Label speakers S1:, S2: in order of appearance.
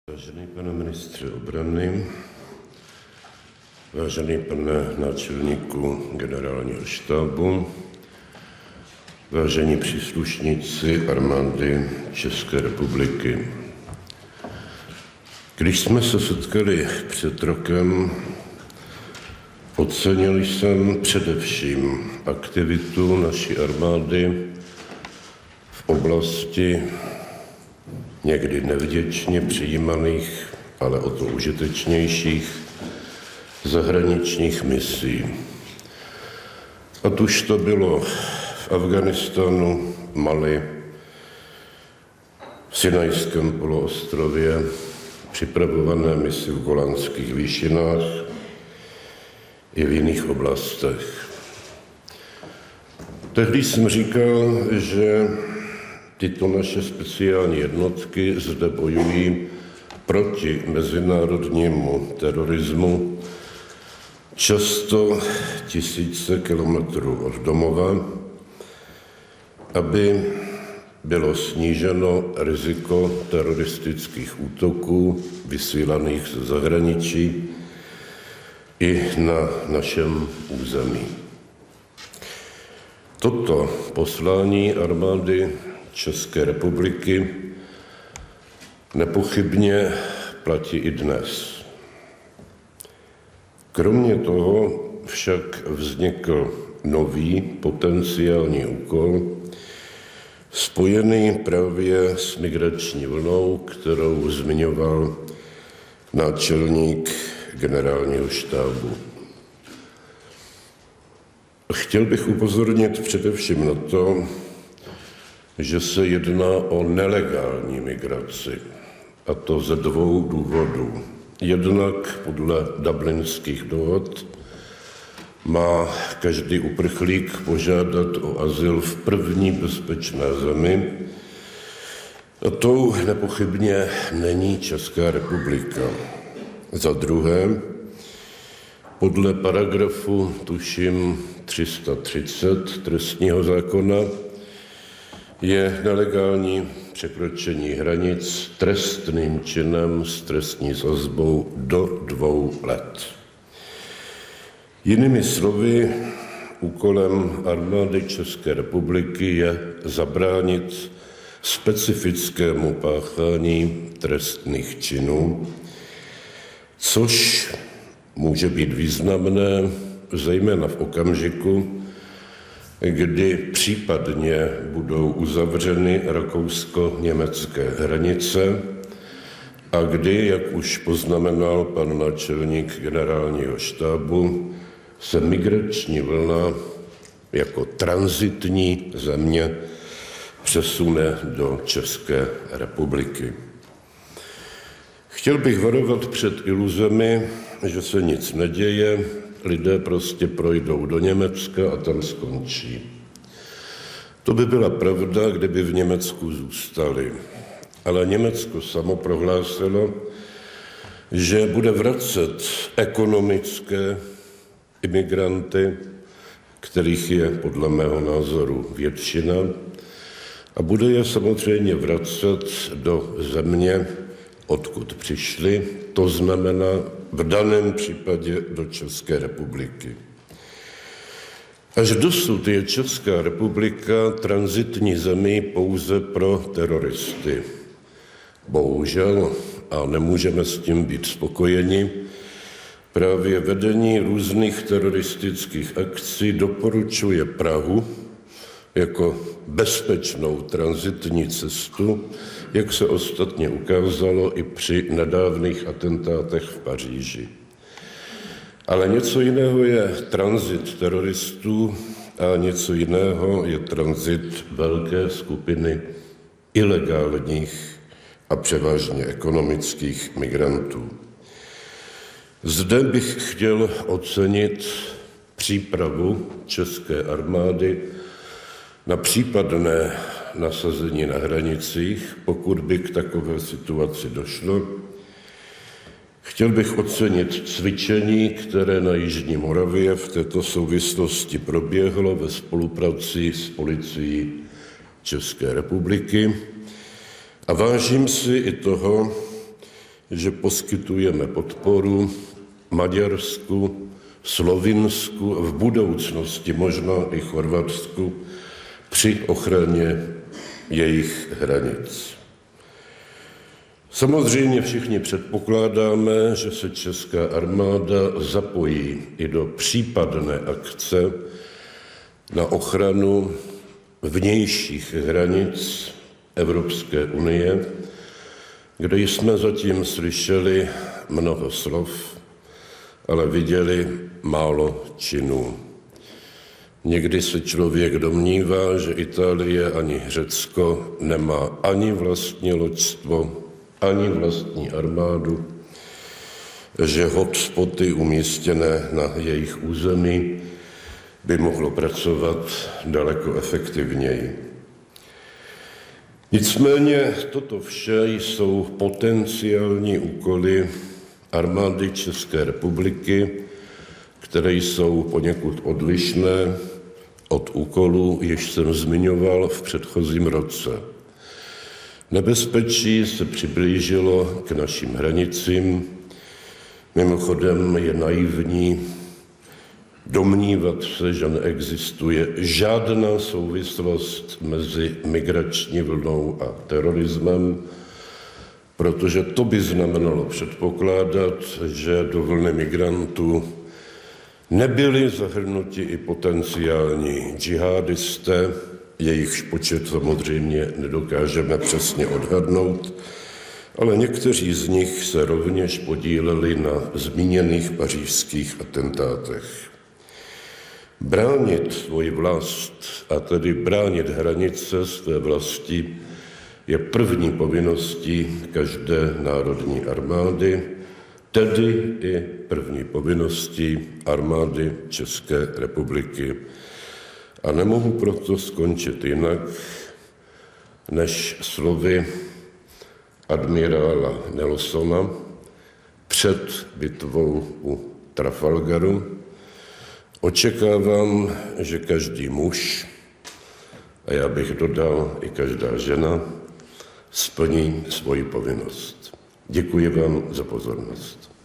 S1: Vážený pane ministře obrany, vážený pane náčelníku generálního štábu, vážení příslušníci armády České republiky. Když jsme se setkali před rokem, ocenil jsem především aktivitu naší armády v oblasti někdy nevděčně přijímaných, ale o to užitečnějších zahraničních misí. Ať už to bylo v Afghánistánu, Mali, v Sinajském poloostrově, připravované misi v Golanských výšinách i v jiných oblastech. Tehdy jsem říkal, že tyto naše speciální jednotky zde bojují proti mezinárodnímu terorismu, často tisíce kilometrů od domova, aby bylo sníženo riziko teroristických útoků vysílaných ze zahraničí i na našem území. Toto poslání armády České republiky nepochybně platí i dnes. Kromě toho však vznikl nový potenciální úkol, spojený právě s migrační vlnou, kterou zmiňoval náčelník generálního štábu. Chtěl bych upozornit především na to, že se jedná o nelegální migraci, a to ze dvou důvodů. Jednak podle dublinských dohod má každý uprchlík požádat o azyl v první bezpečné zemi, a tou nepochybně není Česká republika. Za druhé, podle paragrafu, tuším, 330 trestního zákona, je nelegální překročení hranic trestným činem s trestní sazbou do 2 let. Jinými slovy, úkolem armády České republiky je zabránit specifickému páchání trestných činů, což může být významné zejména v okamžiku, kdy případně budou uzavřeny rakousko-německé hranice a kdy, jak už poznamenal pan náčelník generálního štábu, se migrační vlna jako tranzitní země přesune do České republiky. Chtěl bych varovat před iluzemi, že se nic neděje, lidé prostě projdou do Německa a tam skončí. To by byla pravda, kdyby v Německu zůstali. Ale Německo samo prohlásilo, že bude vracet ekonomické imigranty, kterých je podle mého názoru většina, a bude je samozřejmě vracet do země, odkud přišli, to znamená v daném případě do České republiky. Až dosud je Česká republika tranzitní zemí pouze pro teroristy. Bohužel, a nemůžeme s tím být spokojeni, právě vedení různých teroristických akcí doporučuje Prahu jako bezpečnou tranzitní cestu, jak se ostatně ukázalo i při nedávných atentátech v Paříži. Ale něco jiného je tranzit teroristů a něco jiného je tranzit velké skupiny ilegálních a převážně ekonomických migrantů. Zde bych chtěl ocenit přípravu české armády na případné nasazení na hranicích, pokud by k takové situaci došlo. Chtěl bych ocenit cvičení, které na Jižní Moravě v této souvislosti proběhlo ve spolupráci s policií České republiky A vážím si i toho, že poskytujeme podporu Maďarsku, Slovinsku, v budoucnosti možná i Chorvatsku při ochraně jejich hranic. Samozřejmě všichni předpokládáme, že se česká armáda zapojí i do případné akce na ochranu vnějších hranic Evropské unie, kde jsme zatím slyšeli mnoho slov, ale viděli málo činů. Někdy se člověk domnívá, že Itálie ani Řecko nemá ani vlastní loďstvo, ani vlastní armádu, že hotspoty umístěné na jejich území by mohlo pracovat daleko efektivněji. Nicméně toto vše jsou potenciální úkoly armády České republiky, které jsou poněkud odlišné od úkolů, jež jsem zmiňoval v předchozím roce. Nebezpečí se přiblížilo k našim hranicím. Mimochodem je naivní domnívat se, že neexistuje žádná souvislost mezi migrační vlnou a terorismem, protože to by znamenalo předpokládat, že do vlny migrantů nebyli zahrnuti i potenciální džihadisté, jejichž počet samozřejmě nedokážeme přesně odhadnout, ale někteří z nich se rovněž podíleli na zmíněných pařížských atentátech. Bránit svoji vlast, a tedy bránit hranice své vlasti, je první povinností každé národní armády, tedy i první povinností armády České republiky. A nemohu proto skončit jinak, než slovy admirála Nelsona před bitvou u Trafalgaru. Očekávám, že každý muž, a já bych dodal i každá žena, splní svoji povinnost. Děkuji vám za pozornost.